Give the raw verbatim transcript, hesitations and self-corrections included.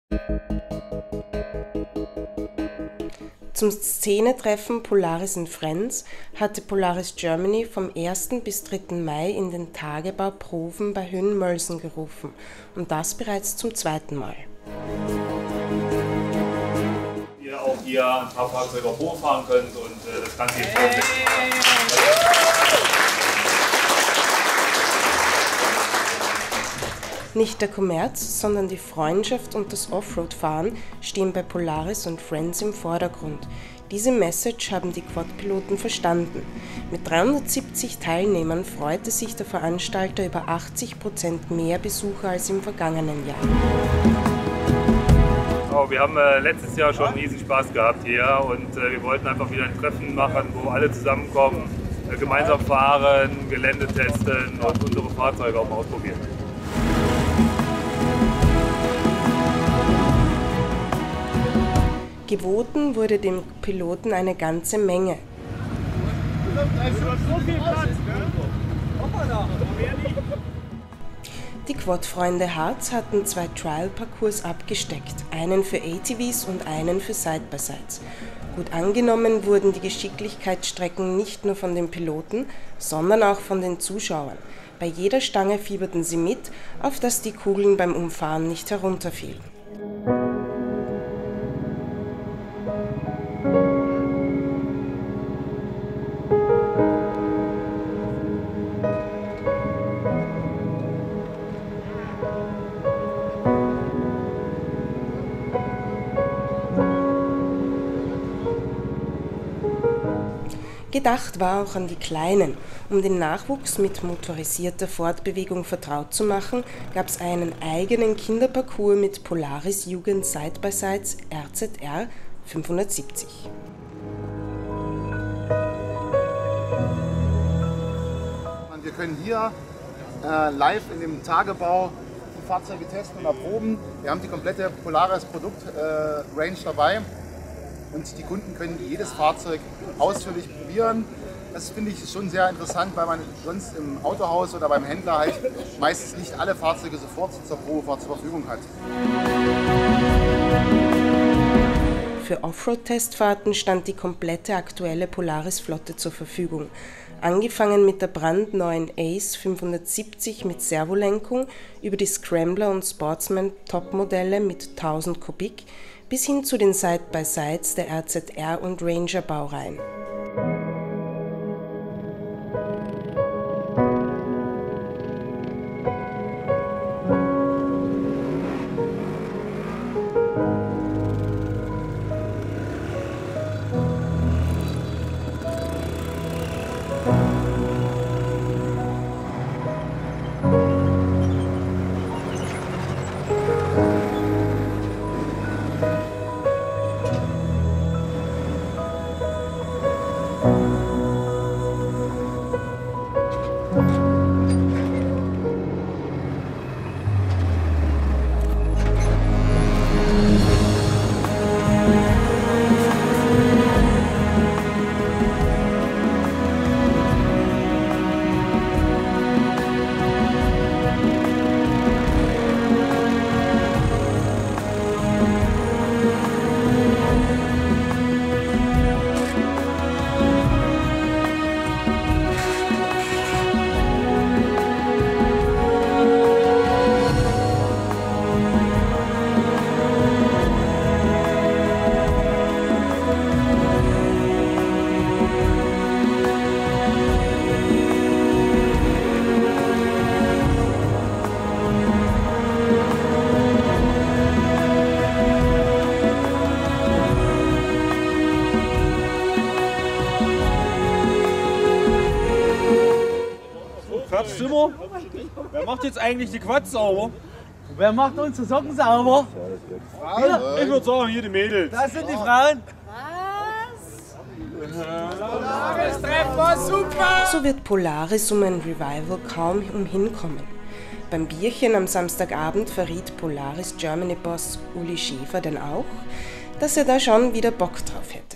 Zum Szenetreffen Polaris and Friends hatte Polaris Germany vom ersten bis dritten Mai in den Tagebau Proben bei Höhenmölsen gerufen, und das bereits zum zweiten Mal. Ihr auch hier ein paar Fahrzeuge auf Probe fahren könnt und äh, das Ganze jetzt hey. Nicht der Kommerz, sondern die Freundschaft und das Offroad-Fahren stehen bei Polaris und Friends im Vordergrund. Diese Message haben die Quad-Piloten verstanden. Mit dreihundertsiebzig Teilnehmern freute sich der Veranstalter über achtzig Prozent mehr Besucher als im vergangenen Jahr. Oh, wir haben äh, letztes Jahr schon riesen Spaß gehabt hier und äh, wir wollten einfach wieder ein Treffen machen, wo alle zusammenkommen, äh, gemeinsam fahren, Gelände testen und unsere Fahrzeuge auch mal ausprobieren. Geboten wurde dem Piloten eine ganze Menge. Die Quad-Freunde Harz hatten zwei Trial-Parcours abgesteckt, einen für A T Vs und einen für Side-by-Sides. Gut angenommen wurden die Geschicklichkeitsstrecken nicht nur von den Piloten, sondern auch von den Zuschauern. Bei jeder Stange fieberten sie mit, auf dass die Kugeln beim Umfahren nicht herunterfielen. Gedacht war auch an die Kleinen. Um den Nachwuchs mit motorisierter Fortbewegung vertraut zu machen, gab es einen eigenen Kinderparcours mit Polaris Jugend Side-by-Sides R Z R fünfhundertsiebzig. Wir können hier äh, live in dem Tagebau die Fahrzeuge testen und erproben. Wir haben die komplette Polaris Produkt-Range äh, dabei. Und die Kunden können jedes Fahrzeug ausführlich probieren. Das finde ich schon sehr interessant, weil man sonst im Autohaus oder beim Händler halt meistens nicht alle Fahrzeuge sofort zur Probefahrt zur Verfügung hat. Für Offroad-Testfahrten stand die komplette aktuelle Polaris-Flotte zur Verfügung. Angefangen mit der brandneuen Ace fünfhundertsiebzig mit Servolenkung über die Scrambler und Sportsman Topmodelle mit tausend Kubik bis hin zu den Side-by-Sides der R Z R und Ranger Baureihen. Zimmer. Wer macht jetzt eigentlich die Quads sauber? Wer macht unsere Socken sauber? Frauen? Ich würde sagen, hier die Mädels. Das sind die Frauen. Was? Treffen war super! So wird Polaris um ein Revival kaum umhinkommen. Beim Bierchen am Samstagabend verriet Polaris Germany Boss Uli Schäfer denn auch, dass er da schon wieder Bock drauf hätte.